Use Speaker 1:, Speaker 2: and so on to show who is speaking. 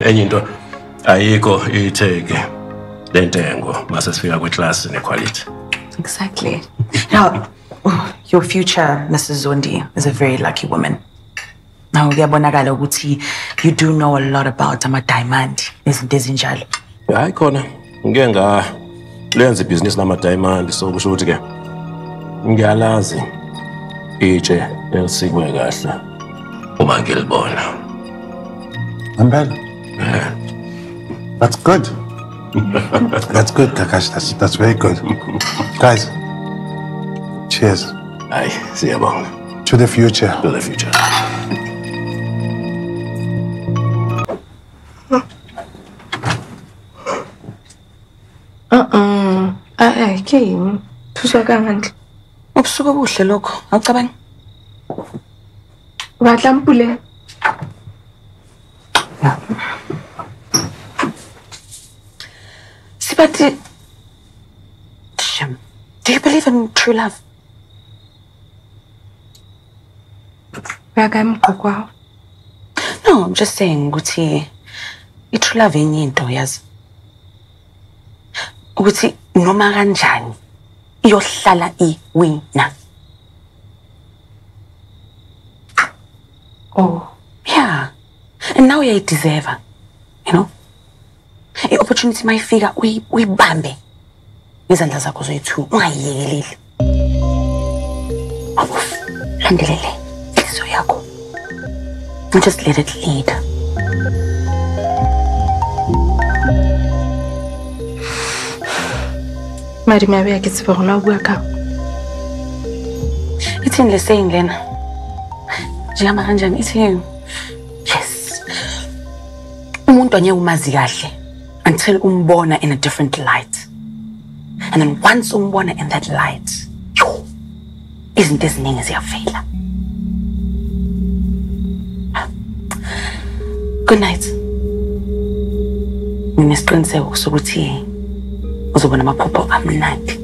Speaker 1: enye into ayikho itheke lentengo mase sifika kwiclass inequality.
Speaker 2: Exactly. Now, your future, Mrs. Zondi, is a very lucky woman. Now, you do know a lot about diamond. Isn't this injalo?
Speaker 1: Hayi khona ngeke lenze business nama diamond so kusho ukuthi ke ngiyalazi itshe elisikwe kahle uma ngilibona.
Speaker 3: Ambela. That's good. That's good, Gagashe. That's very good. Guys, cheers.
Speaker 1: Aye, siyabonga.
Speaker 3: To the future.
Speaker 1: To the future.
Speaker 4: Okay. Tusakangandla.
Speaker 2: Ubusuku obuhle lokho, awucabangi?
Speaker 4: Badla Puleng.
Speaker 2: Seipati, do you believe in true love?
Speaker 4: No,
Speaker 2: I'm just saying, Guti, true love enye into yazi. Ukuthi noma kanjani iyohlala iwina.
Speaker 4: Oh,
Speaker 2: yeah. And now you deserve her. You know? The opportunity mayifika uyibambe. Izandla zakho zoyithu ungayiyeleli. Landelele inhliziyo yakho. And just let it lead.
Speaker 4: Mari maybe ke tseba gona bua ka.
Speaker 2: It's in the saying Lena. Jama kanjani ithi yes. Umuntu anye umazi kahle until umbona in a different light. And then once umbona in that light, izinto eziningi ziyafela. Good night. Nginesiqiniseko sokuthi uzobona amaphupho amnandi.